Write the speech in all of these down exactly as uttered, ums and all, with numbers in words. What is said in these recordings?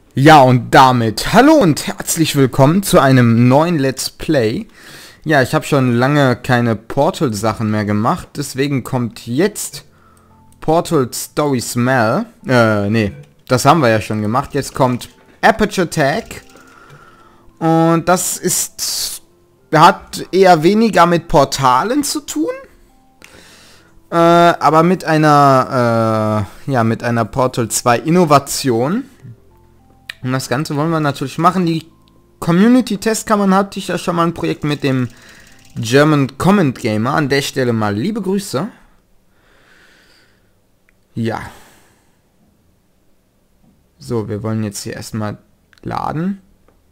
Ja, und damit hallo und herzlich willkommen zu einem neuen Let's Play. Ja, ich habe schon lange keine Portal-Sachen mehr gemacht, deswegen kommt jetzt Portal Story Smell. Äh, nee, das haben wir ja schon gemacht. Jetzt kommt Aperture Tag. Und das ist... hat eher weniger mit Portalen zu tun. Äh, aber mit einer, äh, ja, mit einer Portal zwei Innovation. Und das Ganze wollen wir natürlich machen. Die Community-Testkammern hatte ich ja schon mal ein Projekt mit dem German Comment Gamer. An der Stelle mal liebe Grüße. Ja. So, wir wollen jetzt hier erstmal laden.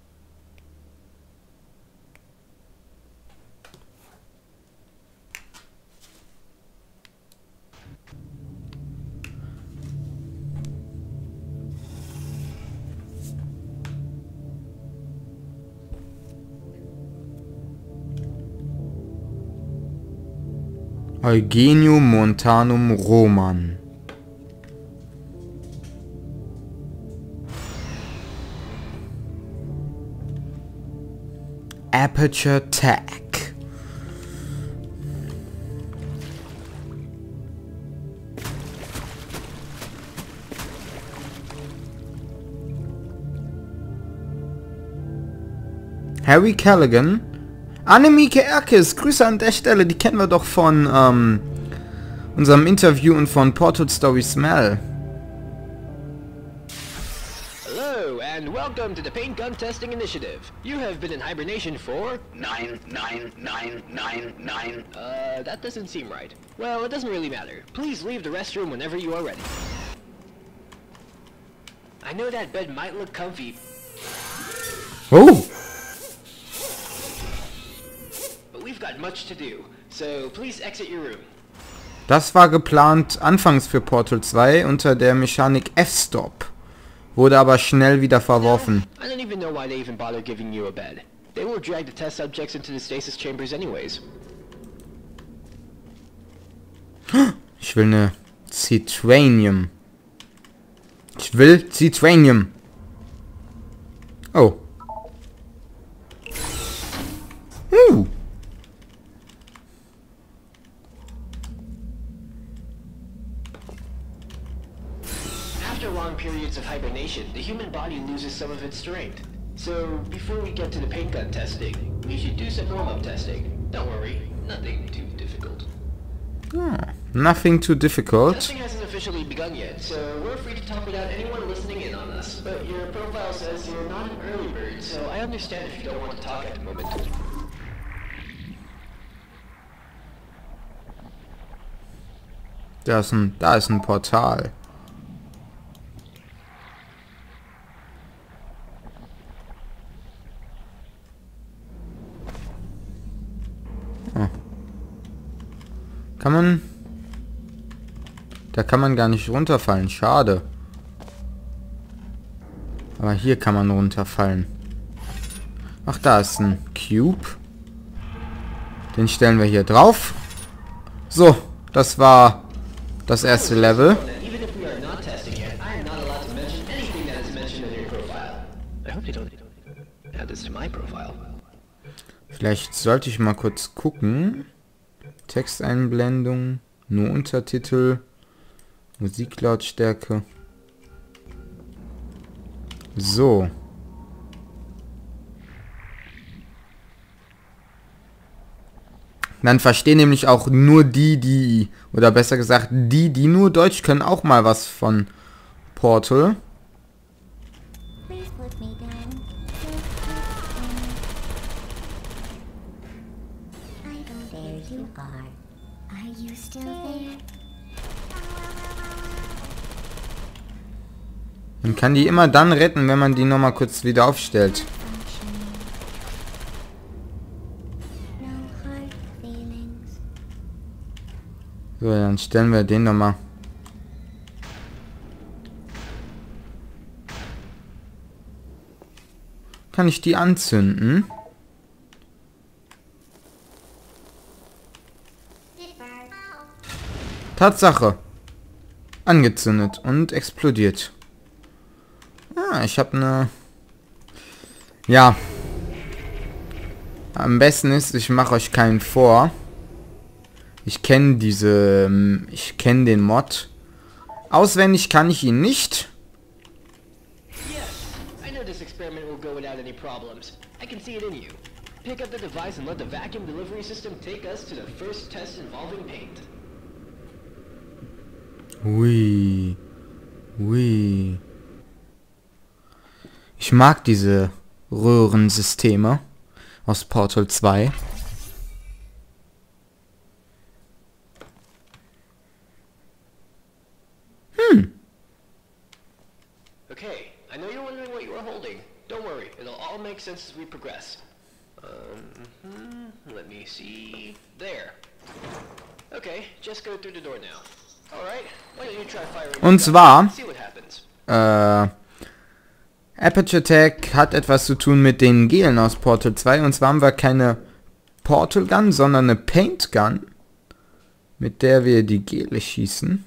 Eugenio Montanum Roman. Aperture Tag. Harry Callaghan. Annemieke Erkes, Grüße an der Stelle, die kennen wir doch von ähm, unserem Interview und von Portal Story Smell. Hello and welcome to the Paint Gun Testing Initiative. You have been in hibernation for nine, nine, nine, nine, nine. Uh, that doesn't seem right. Well, it doesn't really matter. Please leave the restroom whenever you are ready. I know that bed might look comfy. Oh! We've got much to do, so please exit your room. Das war geplant anfangs für Portal zwei unter der Mechanik F-Stop, wurde aber schnell wieder verworfen. No, I don't even know why they even bother giving you a bed. They will drag the test subjects into the stasis chambers anyways. Ich will eine Citranium. Ich will Citranium. Oh. Uh. After long periods of hibernation, the human body loses some of its strength. So, before we get to the paint gun testing, we should do some warm-up testing. Don't worry, nothing too difficult. Oh, nothing too difficult. Testing hasn't officially begun yet, so we're free to talk without anyone listening in on us. But your profile says you're not an early bird, so I understand if you don't want to talk at the moment. Da ist ein, da ist ein Portal. Oh. Kann man... Da kann man gar nicht runterfallen. Schade. Aber hier kann man runterfallen. Ach, da ist ein Cube. Den stellen wir hier drauf. So, das war das erste Level. Vielleicht sollte ich mal kurz gucken. Texteinblendung, nur Untertitel, Musiklautstärke. So. Dann verstehen nämlich auch nur die, die, oder besser gesagt, die, die nur Deutsch können, auch mal was von Portal. Man kann die immer dann retten, wenn man die nochmal kurz wieder aufstellt. So, dann stellen wir den nochmal. Kann ich die anzünden? Tatsache. Angezündet und explodiert. Ah, ich habe eine... Ja. Am besten ist, ich mache euch keinen vor. Ich kenne diese... Ich kenne den Mod. Auswendig kann ich ihn nicht. I know this experiment will go without any problems. I can see it in you. Pick up the device and let the vacuum delivery system take us to the first test involving paint. Ui. Ui. Ich mag diese Röhrensysteme aus Portal zwei. Hm. Okay, I know you're wondering what you are holding. Don't worry, it'll all make sense as we progress. Um, mm-hmm. Let me see. There. Okay, just go through the door now. Alright, why don't you try firing? Und zwar, See what happens. äh, Aperture Tech hat etwas zu tun mit den Gelen aus Portal zwei. Und zwar haben wir keine Portal Gun, sondern eine Paint Gun, mit der wir die Gele schießen.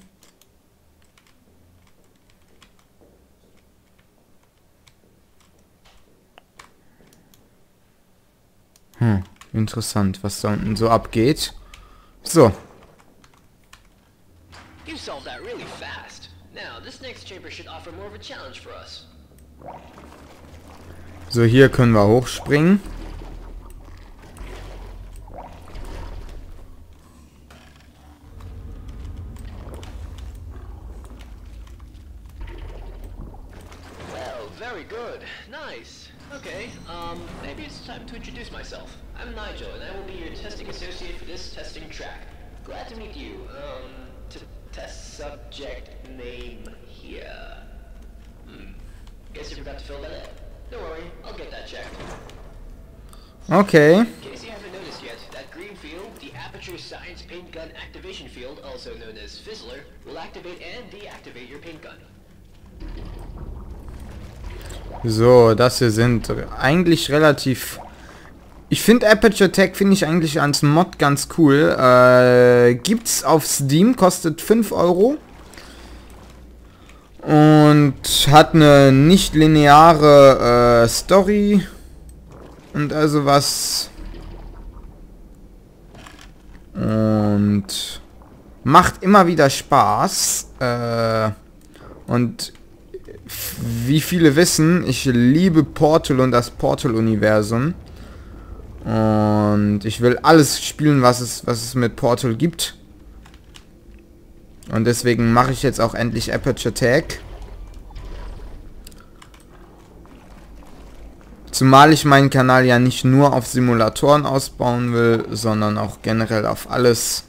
Hm, interessant, was da unten so abgeht. So. You solved that really fast. Now, this next chamber should offer more of a challenge for us. So, hier können wir hochspringen. Well, very good. Nice. Okay, um, maybe it's time to introduce myself. I'm Nigel, and I will be your testing associate for this testing track. Glad to meet you. Um, to test subject name here. Hmm. Guess you forgot to fill that in. Don't worry, I'll get that checked. Okay. In case you haven't noticed yet, that green field, the Aperture Science Paint Gun Activation Field, also known as Fizzler, will activate and deactivate your paint gun. So, das hier sind eigentlich relativ... Ich finde Aperture Tech finde ich eigentlich als Mod ganz cool. Äh, gibt's auf Steam, kostet fünf Euro. Und hat eine nicht lineare äh, Story. Und also was. Und macht immer wieder Spaß. Äh, und wie viele wissen, ich liebe Portal und das Portal-Universum. Und ich will alles spielen, was es, was es mit Portal gibt. Und deswegen mache ich jetzt auch endlich Aperture Tech. Zumal ich meinen Kanal ja nicht nur auf Simulatoren ausbauen will, sondern auch generell auf alles.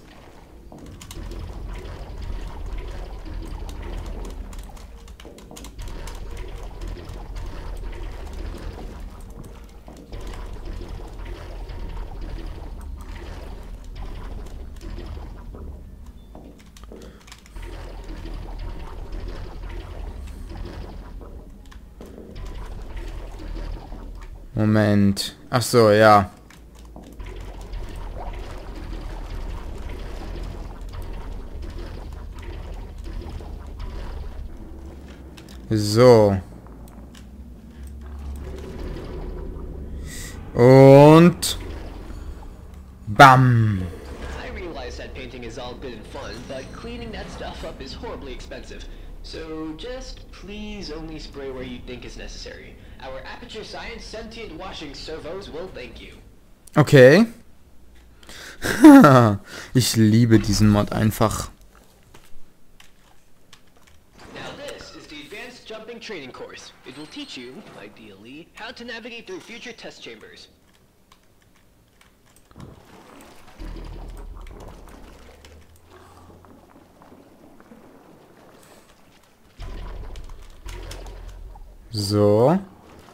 Moment. Ach so, ja. So. Und bam. I realize that painting is all good and fun, but cleaning that stuff up is horribly expensive. So just please only spray where you think is necessary. Our Aperture Science sentient washing servos will thank you. Okay. Ich liebe diesen Mod einfach. Now this is the Advanced Jumping Training Course. It will teach you, ideally, how to navigate through future test chambers. So.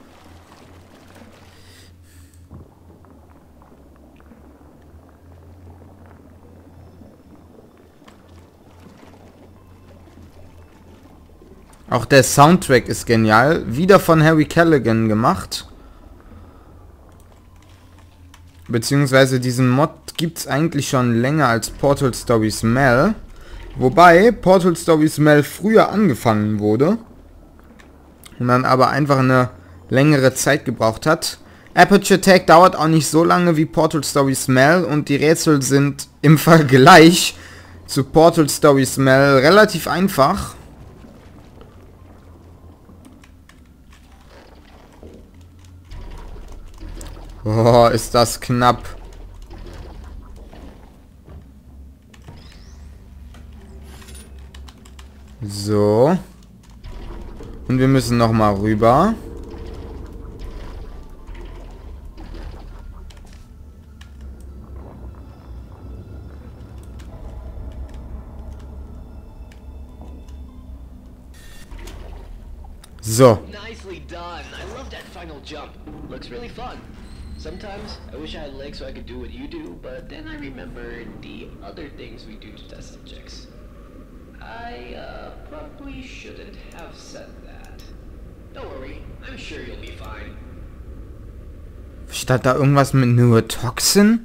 Auch der Soundtrack ist genial. Wieder von Harry Callaghan gemacht. Beziehungsweise diesen Mod gibt es eigentlich schon länger als Portal Stories Mel. Wobei Portal Stories Mel früher angefangen wurde. und dann aber einfach eine längere Zeit gebraucht hat. Aperture Tag dauert auch nicht so lange wie Portal Story Smell und die Rätsel sind im Vergleich zu Portal Story Smell relativ einfach. Oh, ist das knapp. So. Und wir müssen noch mal rüber. So. Nicely done. I love that final jump. Looks really fun. Sometimes I wish I had legs so I could do what you do, but then I remembered the other things we do to test subjects. I uh, probably shouldn't have said that. Don't worry, I'm sure you'll be fine. Statt da irgendwas mit Neurotoxin?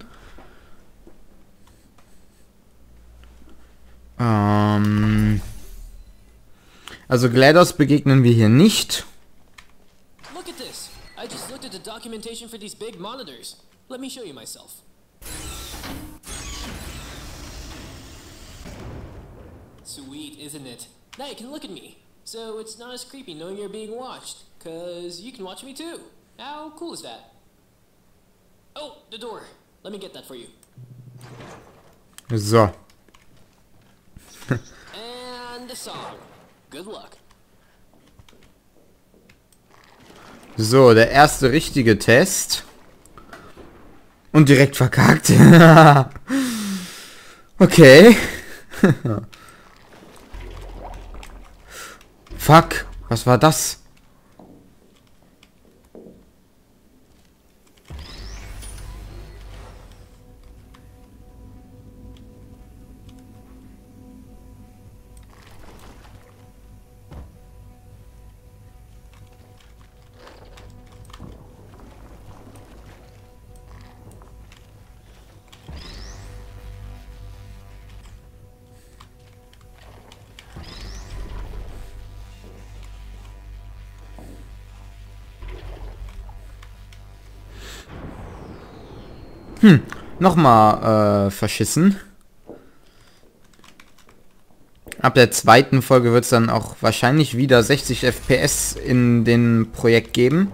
Ähm... Also GLaDOS begegnen wir hier nicht. Look at this. I just looked at the documentation for these big monitors. Let me show you myself. Sweet, isn't it? Now you can look at me. So it's not as creepy knowing you're being watched. Cause you can watch me too. How cool is that? Oh, the door. Let me get that for you. So. And the song. Good luck. So, der erste richtige Test. Und direkt verkackt. Okay. Fuck, was war das? Hm, nochmal äh, verschissen. Ab der zweiten Folge wird es dann auch wahrscheinlich wieder sechzig F P S in dem Projekt geben.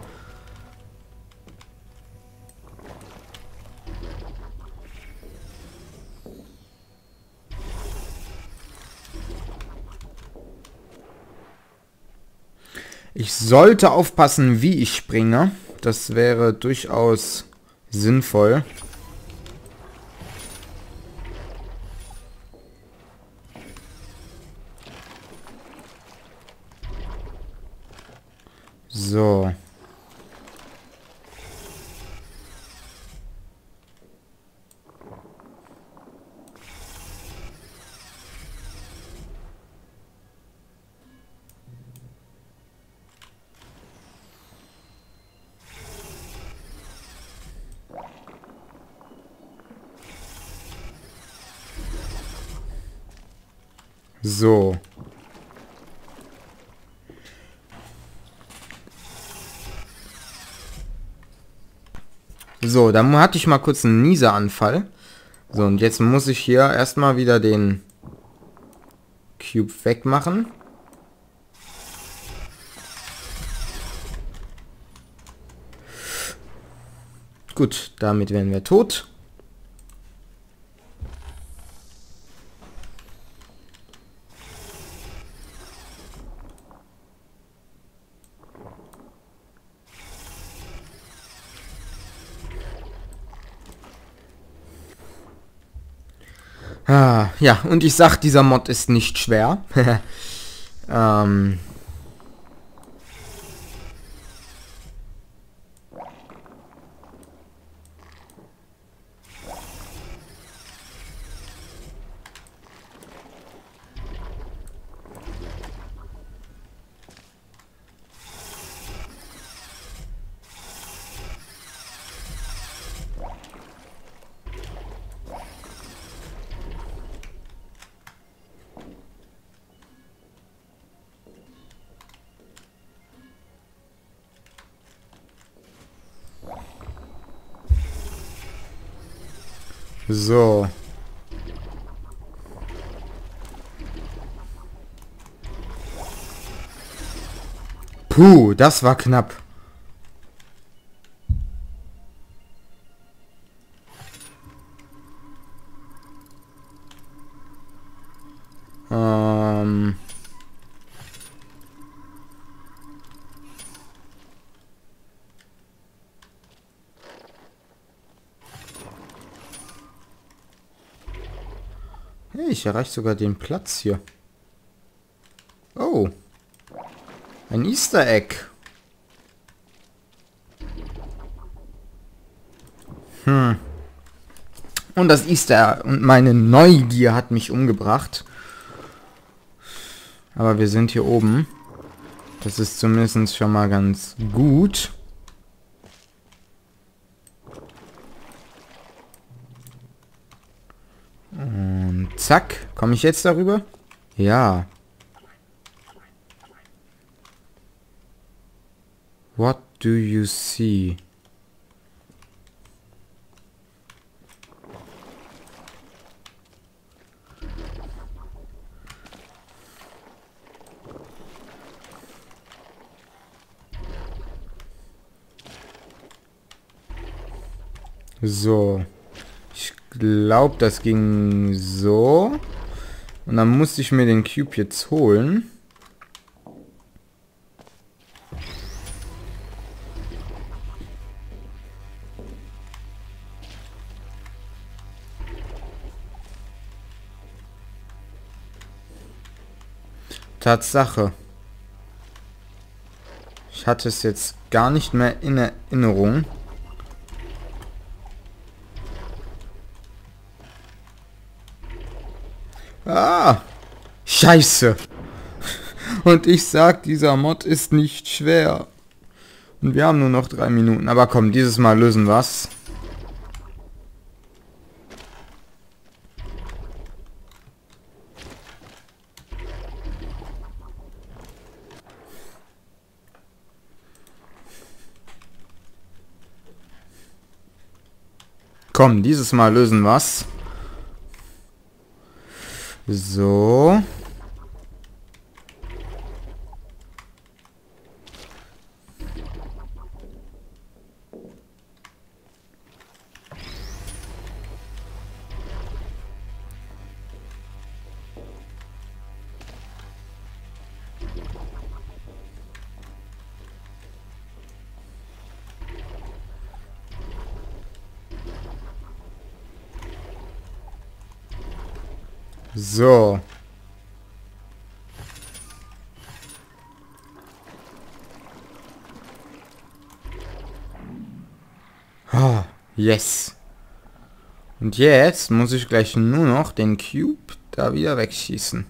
Ich sollte aufpassen, wie ich springe. Das wäre durchaus sinnvoll. So. So. So, dann hatte ich mal kurz einen Nieseanfall. So, und jetzt muss ich hier erstmal wieder den Cube wegmachen. Gut, damit wären wir tot. Ah, ja, und ich sag, dieser Mod ist nicht schwer. ähm... So. Puh, das war knapp. Ähm... Hey, ich erreiche sogar den Platz hier. Oh. Ein Easter Egg. Hm. Und das Easter und meine Neugier hat mich umgebracht. Aber wir sind hier oben. Das ist zumindest schon mal ganz gut. Und zack. Komme ich jetzt darüber? Ja. What do you see? So. Ich glaube, das ging so. Und dann musste ich mir den Cube jetzt holen. Tatsache. Ich hatte es jetzt gar nicht mehr in Erinnerung. Ah! Scheiße! Und ich sag, dieser Mod ist nicht schwer. Und wir haben nur noch drei Minuten. Aber komm, dieses Mal lösen wir's. Komm, dieses Mal lösen wir's. So. So. Ah, yes. Und jetzt muss ich gleich nur noch den Cube da wieder wegschießen.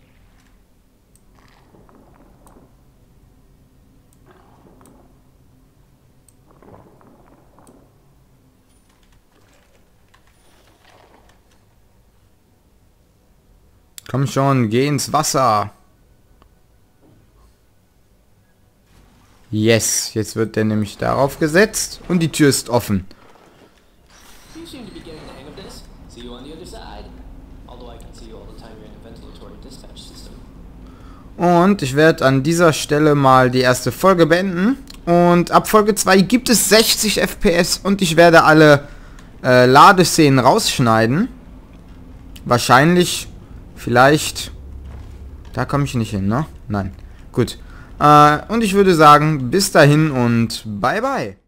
Komm schon, geh ins Wasser. Yes, jetzt wird der nämlich darauf gesetzt und die Tür ist offen. Und ich werde an dieser Stelle mal die erste Folge beenden. Und ab Folge zwei gibt es sechzig F P S und ich werde alle äh, Ladeszenen rausschneiden. Wahrscheinlich... Vielleicht... Da komme ich nicht hin, ne? Nein. Gut. Äh, und ich würde sagen, bis dahin und bye bye.